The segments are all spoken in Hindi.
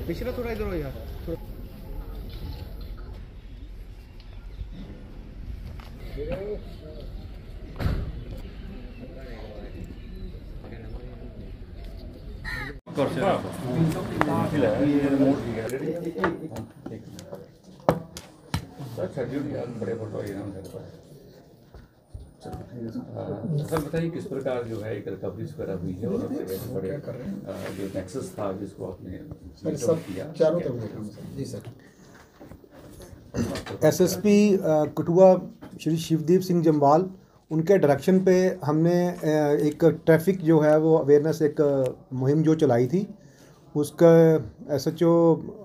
पिछला थोड़ा इधर हो यार। बड़े फोटो सर बताइए किस प्रकार जो है एक रिकवरी वगैरह हुई है और बड़े जो नेक्सस था जिसको आपने सब किया चारों तरफ। जी सर। एसएसपी कठुआ श्री शिवदीप सिंह जम्वाल उनके डायरेक्शन पे हमने एक ट्रैफिक जो है वो अवेयरनेस एक मुहिम जो चलाई थी। उसका SHO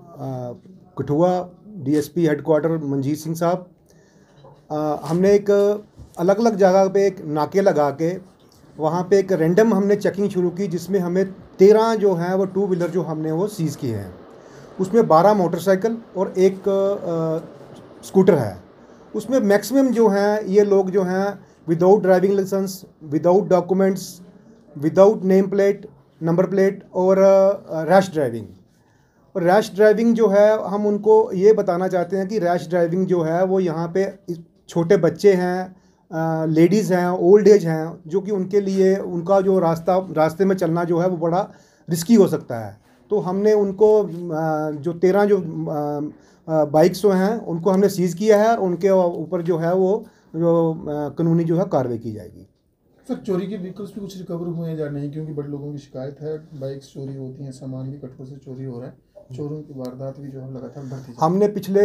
Kathua DSP headquarters Manjeet Singh साहब, हमने एक अलग अलग जगह पे एक नाके लगा के वहाँ पे एक रैंडम हमने चेकिंग शुरू की, जिसमें हमें 13 जो हैं वो 2 व्हीलर जो हमने वो सीज़ किए हैं। उसमें 12 मोटरसाइकिल और एक स्कूटर है। उसमें मैक्सिमम जो हैं ये लोग जो हैं without driving licence, without documents, without name plate, number plate और रैश ड्राइविंग। और रैश ड्राइविंग जो है हम उनको ये बताना चाहते हैं कि रैश ड्राइविंग जो है वो यहाँ पे छोटे बच्चे हैं, लेडीज़ हैं, ओल्ड एज हैं, जो कि उनके लिए उनका जो रास्ते में चलना जो है वो बड़ा रिस्की हो सकता है। तो हमने उनको जो 13 जो बाइक्स जो हैं उनको हमने सीज़ किया है और उनके ऊपर जो है वो जो कानूनी जो है कार्रवाई की जाएगी। सर चोरी के व्हीकल्स भी कुछ रिकवर हुए हैं या नहीं, क्योंकि बड़े लोगों की शिकायत है बाइक्स चोरी होती हैं, सामान भी कठुआ से चोरी हो रहा है, चोरों की वारदात भी जो है लगातार बढ़ती है। हमने पिछले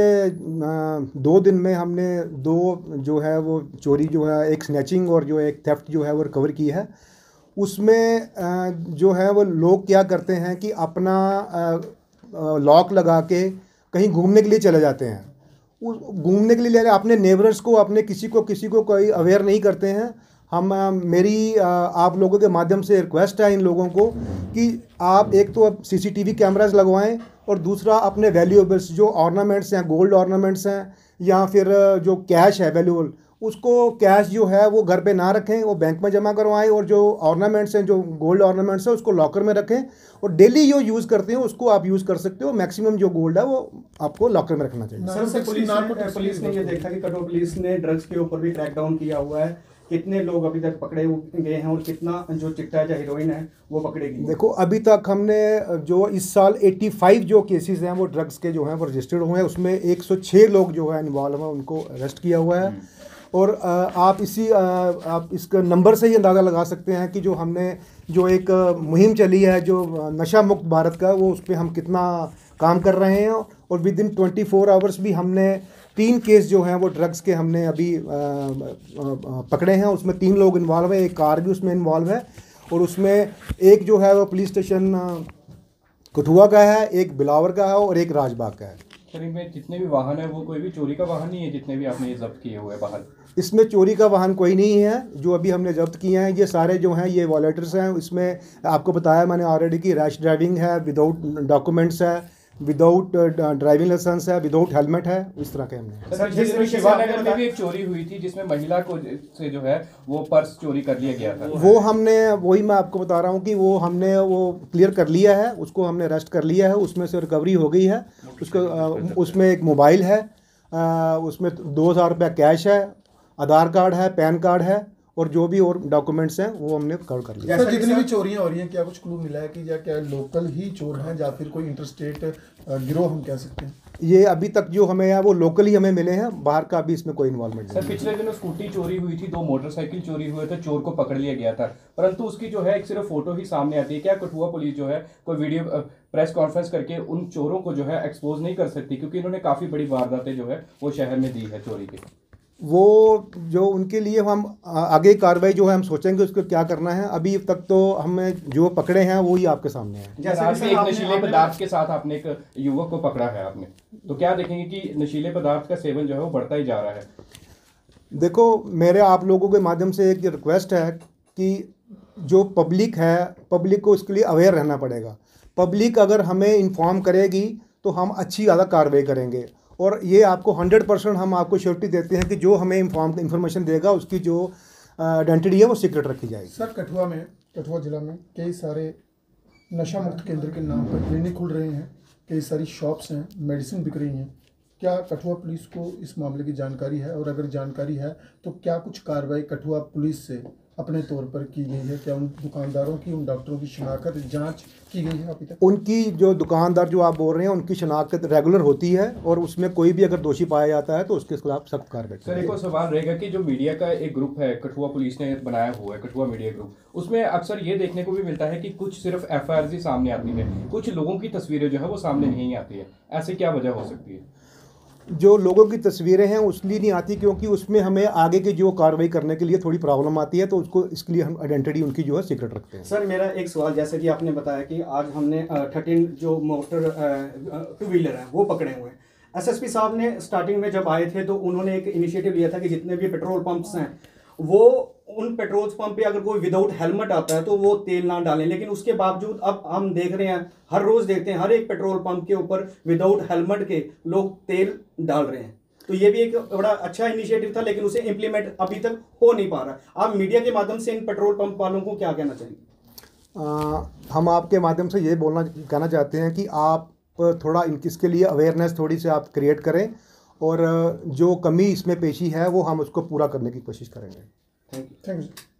2 दिन में हमने 2 जो है वो चोरी जो है, एक स्नैचिंग और जो एक थेफ्ट जो है वो रिकवर की है। उसमें जो है वो लोग क्या करते हैं कि अपना लॉक लगा के कहीं घूमने के लिए चले जाते हैं। घूमने के लिए अपने नेबर्स को, अपने किसी को कोई अवेयर नहीं करते हैं। हम मेरी आप लोगों के माध्यम से रिक्वेस्ट है इन लोगों को कि आप एक तो अब सीसीटीवी कैमरास लगवाएं और दूसरा अपने वैल्यूएबल्स जो ऑर्नामेंट्स हैं, गोल्ड ऑर्नामेंट्स हैं या फिर जो कैश है वैल्यूएबल, उसको कैश जो है वो घर पे ना रखें, वो बैंक में जमा करवाएं और जो ऑर्नामेंट्स हैं, जो गोल्ड ऑर्नामेंट्स हैं, उसको लॉकर में रखें और डेली जो यूज़ करते हैं उसको आप यूज़ कर सकते हो। मैक्सिमम जो गोल्ड है वो आपको लॉकर में रखना चाहिए। सर पुलिस ने ये देखा कि कठुआ पुलिस ने ड्रग्स के ऊपर भी क्रैकडाउन किया हुआ है। कितने लोग अभी तक पकड़े गए हैं और कितना जो चिट्टा या हीरोइन है वो पकड़ेगी? देखो अभी तक हमने जो इस साल 85 जो केसेस हैं वो ड्रग्स के जो हैं वो रजिस्टर्ड हुए हैं। उसमें 106 लोग जो है इन्वॉल्व हैं, उनको अरेस्ट किया हुआ है। और आप इसका नंबर से ही अंदाज़ा लगा सकते हैं कि जो हमने जो एक मुहिम चली है जो नशा मुक्त भारत का, वो उस पर हम कितना काम कर रहे हैं। और विद इन 24 आवर्स भी हमने 3 केस जो हैं वो ड्रग्स के हमने अभी पकड़े हैं। उसमें 3 लोग इन्वॉल्व है, एक कार भी उसमें इन्वॉल्व है और उसमें एक जो है वो पुलिस स्टेशन कठुआ का है, एक बिलावर का है और एक राजबाग का है। सर इनमें जितने भी वाहन है वो कोई भी चोरी का वाहन नहीं है, जितने भी आपने ये जब्त किए हुए वाहन? इसमें चोरी का वाहन कोई नहीं है। जो अभी हमने जब्त किए हैं ये सारे जो हैं ये वॉलेटर्स हैं। इसमें आपको बताया मैंने ऑलरेडी कि रैश ड्राइविंग है, विदाउट डॉक्यूमेंट्स है, विदाउट ड्राइविंग लाइसेंस है, विदाउट हेलमेट है, इस तरह के हमने। सर जिसमें शिवानगर में भी एक चोरी हुई थी जिसमें महिला को से जो है वो पर्स चोरी कर लिया गया था, वो हमने वही मैं आपको बता रहा हूँ कि वो हमने वो क्लियर कर लिया है, उसको हमने अरेस्ट कर लिया है। उसमें से रिकवरी हो गई है। उसको उसमें एक मोबाइल है, उसमें 2000 रुपया कैश है, आधार कार्ड है, पैन कार्ड है और जो भी और डॉक्यूमेंट्स हैं वो हमने कवर कर लिया। सर जितनी भी चोरियां हो रही हैं क्या कुछ क्लू मिला है कि या क्या लोकल ही चोर हैं या फिर कोई इंटरस्टेट गिरोह हम कह सकते हैं? ये अभी तक जो हमें है वो लोकल ही हमें मिले हैं, बाहर का भी इसमें कोई इन्वॉल्वमेंट नहीं। सर पिछले दिनों स्कूटी चोरी हुई थी, 2 मोटरसाइकिल चोरी हुए थे, चोर को पकड़ लिया गया था, परंतु उसकी जो है एक सिर्फ फोटो ही सामने आती है। क्या कठुआ पुलिस जो है कोई वीडियो प्रेस कॉन्फ्रेंस करके उन चोरों को जो है एक्सपोज नहीं कर सकती, क्योंकि इन्होंने काफ़ी बड़ी वारदातें जो है वो शहर में दी है चोरी की? वो जो उनके लिए हम आगे कार्रवाई जो है हम सोचेंगे उसको क्या करना है। अभी तक तो हमें जो पकड़े हैं वो ही आपके सामने है। जैसे एक नशीले पदार्थ के साथ आपने एक युवक को पकड़ा है आपने, तो क्या देखेंगे कि नशीले पदार्थ का सेवन जो है वो बढ़ता ही जा रहा है? देखो मेरे आप लोगों के माध्यम से एक रिक्वेस्ट है कि जो पब्लिक है, पब्लिक को इसके लिए अवेयर रहना पड़ेगा। पब्लिक अगर हमें इन्फॉर्म करेगी तो हम अच्छी ज़्यादा कार्रवाई करेंगे और ये आपको 100% हम आपको श्योरिटी देते हैं कि जो हमें इन्फॉर्मेशन देगा उसकी जो आइडेंटिटी है वो सीक्रेट रखी जाएगी। सर कठुआ जिला में कई सारे नशा मुक्त केंद्र के नाम पर क्लिनिक खुल रहे हैं, कई सारी शॉप्स हैं, मेडिसिन बिक रही हैं। क्या कठुआ पुलिस को इस मामले की जानकारी है, और अगर जानकारी है तो क्या कुछ कार्रवाई कठुआ पुलिस से अपने तौर पर की गई है? क्या उन दुकानदारों की, उन डॉक्टरों की शिनाख्त जांच की गई है अभी तक? उनकी जो दुकानदार जो आप बोल रहे हैं उनकी शनाख्त रेगुलर होती है, और उसमें कोई भी अगर दोषी पाया जाता है तो उसके खिलाफ सख्त कार्रवाई सर एक और सवाल रहेगा कि जो मीडिया का एक ग्रुप है कठुआ पुलिस ने बनाया हुआ है, कठुआ मीडिया ग्रुप, उसमें अक्सर ये देखने को भी मिलता है कि कुछ सिर्फ एफआईआर ही सामने आती है, कुछ लोगों की तस्वीरें जो है वो सामने नहीं आती है। ऐसे क्या वजह हो सकती है? जो लोगों की तस्वीरें हैं उसलिए नहीं आती क्योंकि उसमें हमें आगे की जो कार्रवाई करने के लिए थोड़ी प्रॉब्लम आती है, तो उसको इसके लिए हम आइडेंटिटी उनकी जो है सीक्रेट रखते हैं। सर मेरा एक सवाल, जैसे कि आपने बताया कि आज हमने 13 जो मोटर टू व्हीलर हैं वो पकड़े हुए हैं। एसएसपी साहब ने स्टार्टिंग में जब आए थे तो उन्होंने एक इनिशिएटिव लिया था कि जितने भी पेट्रोल पंप्स हैं वो उन पेट्रोल पंप पे अगर कोई विदाउट हेलमेट आता है तो वो तेल ना डालें, लेकिन उसके बावजूद अब हम देख रहे हैं, हर रोज देखते हैं, हर एक पेट्रोल पंप के ऊपर विदाउट हेलमेट के लोग तेल डाल रहे हैं। तो ये भी एक बड़ा अच्छा इनिशिएटिव था, लेकिन उसे इम्प्लीमेंट अभी तक हो नहीं पा रहा। आप मीडिया के माध्यम से इन पेट्रोल पंप वालों को क्या कहना चाहिए? हम आपके माध्यम से ये कहना चाहते हैं कि आप थोड़ा इसके लिए अवेयरनेस थोड़ी सी आप क्रिएट करें, और जो कमी इसमें पेशी है वो हम उसको पूरा करने की कोशिश करेंगे। Thank you. Thank you.